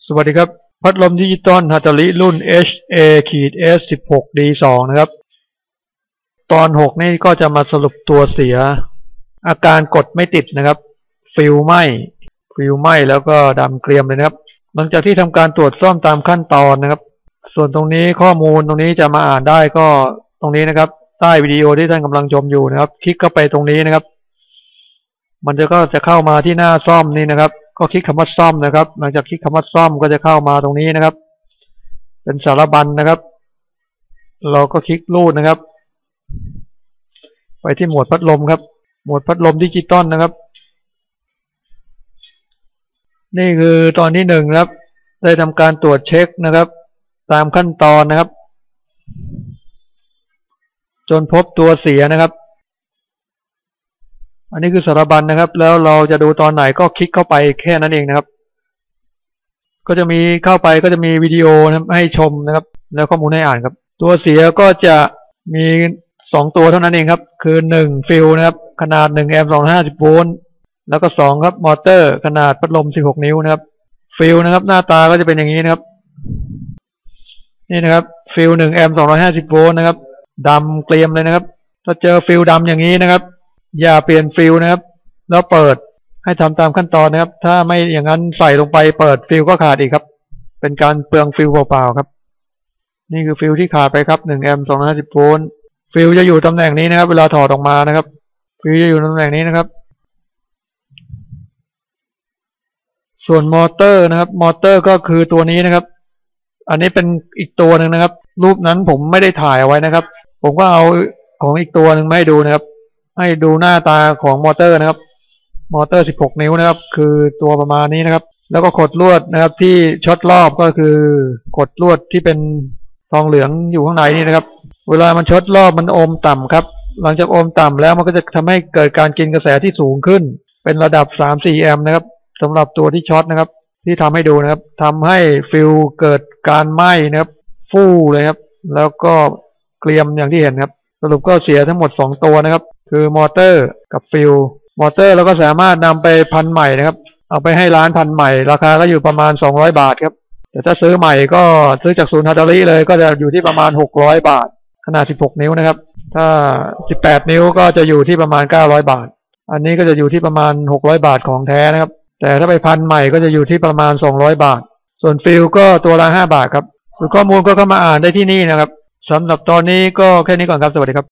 สวัสดีครับพัดลมดิจิตอลฮัต a ริรุ่น HA-S16D2 นะครับตอน6นี่ก็จะมาสรุปตัวเสียอาการกดไม่ติดนะครับฟิลไหม้แล้วก็ดำเกรียมเลยนะครับหลังจากที่ทำการตรวจซ่อมตามขั้นตอนนะครับส่วนตรงนี้ข้อมูลตรงนี้จะมาอ่านได้ก็ตรงนี้นะครับใต้วิดีโอที่ท่านกำลังชมอยู่นะครับคลิกเข้าไปตรงนี้นะครับมันก็จะเข้ามาที่หน้าซ่อมนี่นะครับก็คลิกคำว่าซ่อมนะครับหลังจากคลิกคำว่าซ่อมก็จะเข้ามาตรงนี้นะครับเป็นสารบัญนะครับเราก็คลิกรูดนะครับไปที่หมวดพัดลมครับหมวดพัดลมดิจิตอลนะครับนี่คือตอนที่1นะครับได้ทำการตรวจเช็คนะครับตามขั้นตอนนะครับจนพบตัวเสียนะครับอันนี้คือสารบัญนะครับแล้วเราจะดูตอนไหนก็คลิกเข้าไปแค่นั้นเองนะครับก็จะมีเข้าไปก็จะมีวิดีโอให้ชมนะครับแล้วข้อมูลให้อ่านครับตัวเสียก็จะมี2ตัวเท่านั้นเองครับคือ1ฟิลนะครับขนาด1แอมป์250โวลต์แล้วก็2ครับมอเตอร์ขนาดพัดลม16นิ้วนะครับฟิลนะครับหน้าตาก็จะเป็นอย่างนี้นะครับนี่นะครับฟิล1แอมป์250โวลต์นะครับดำเกรียมเลยนะครับถ้าเจอฟิลดำอย่างนี้นะครับอย่าเปลี่ยนฟิลนะครับแล้วเปิดให้ทำตามขั้นตอนนะครับถ้าไม่อย่างนั้นใส่ลงไปเปิดฟิลก็ขาดอีกครับเป็นการเปลืองฟิลเปล่าๆครับนี่คือฟิลที่ขาดไปครับ1แอมป์250โวลต์ฟิลจะอยู่ตำแหน่งนี้นะครับเวลาถอดออกมานะครับฟิลจะอยู่ตำแหน่งนี้นะครับส่วนมอเตอร์นะครับมอเตอร์ก็คือตัวนี้นะครับอันนี้เป็นอีกตัวหนึ่งนะครับรูปนั้นผมไม่ได้ถ่ายเอาไว้นะครับผมก็เอาของอีกตัวหนึ่งมาให้ดูนะครับให้ดูหน้าตาของมอเตอร์นะครับมอเตอร์16นิ้วนะครับคือตัวประมาณนี้นะครับแล้วก็ขดลวดนะครับที่ช็อตรอบก็คือขดลวดที่เป็นทองเหลืองอยู่ข้างในนี่นะครับเวลามันช็อตรอบมันโอมต่ำครับหลังจากโอมต่ำแล้วมันก็จะทำให้เกิดการกินกระแสที่สูงขึ้นเป็นระดับ 3-4 แอมป์นะครับสำหรับตัวที่ช็อตนะครับที่ทำให้ดูนะครับทำให้ฟิลเกิดการไหม้นะครับฟู่เลยครับแล้วก็เกรียมอย่างที่เห็นครับสรุปก็เสียทั้งหมด2ตัวนะครับคือมอเตอร์กับฟิลมอเตอร์เราก็สามารถนำไปพันใหม่นะครับเอาไปให้ร้านพันใหม่ราคาก็อยู่ประมาณ200 บาทครับแต่ถ้าซื้อใหม่ก็ซื้อจากศูนย์ฮัต a ริเลยก็จะอยู่ที่ประมาณ600 บาทขนาด16นิ้วนะครับถ้า18นิ้วก็จะอยู่ที่ประมาณ900 บาทอันนี้ก็จะอยู่ที่ประมาณ600 บาทของแท้นะครับแต่ถ้าไปพันใหม่ก็จะอยู่ที่ประมาณ200 บาทส่วนฟิลก็ตัวละ5 บาทครับส่วนข้อมูลก็เข้ามาอ่านได้ที่นี่นะครับสำหรับตอนนี้ก็แค่นี้ก่อนครับสวัสดีครับ